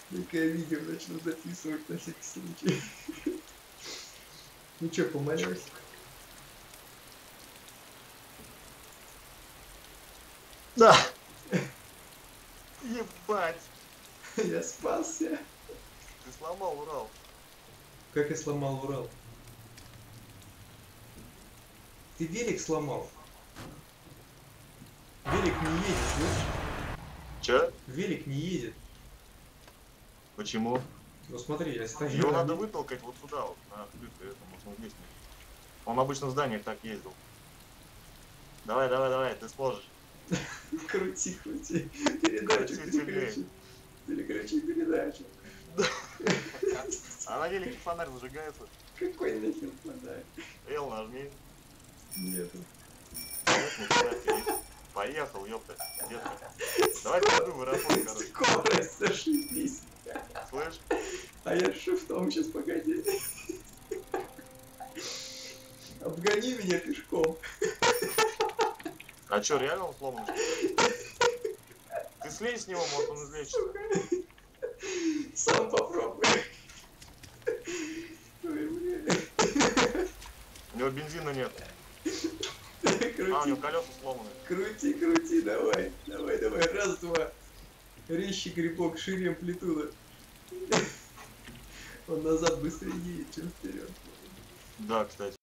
Только я видео начну записывать на всякий случай. Ну чё, помолилась? Да! Ебать! Я спасся. Ты сломал Урал. Как я сломал Урал? Ты велик сломал? Велик не едет, слышишь? Чё? Велик не едет. Почему? Ну смотри, я стою. Его надо вытолкать вот сюда, вот, на открытую эту, вот он здесь. Он обычно в зданиях так ездил. Давай, давай, давай, ты сможешь. Крути, крути. Передачу Крути, переключи. Переключи передачу. А на велике фонарь зажигается. Какой нахер фонарь? Эл нажми. Нету. Нет, нифига тебе. Поехал, ёпта. Детка. Давай пойду в аэропорт, короче. Скорость, зашибись. Слышь? А я шифтом сейчас, погоди. Обгони меня пешком. А чё, реально он сломан? Ты слезь с него, может он излечится. Сам попробуй. Ой, блин. У него бензина нет. Крути, А, у него колеса сломаны. крути, крути, давай. Давай, давай. Раз, два. Резче грибок, шире амплитуда. Он назад быстрее едет, чем вперед. Да, кстати.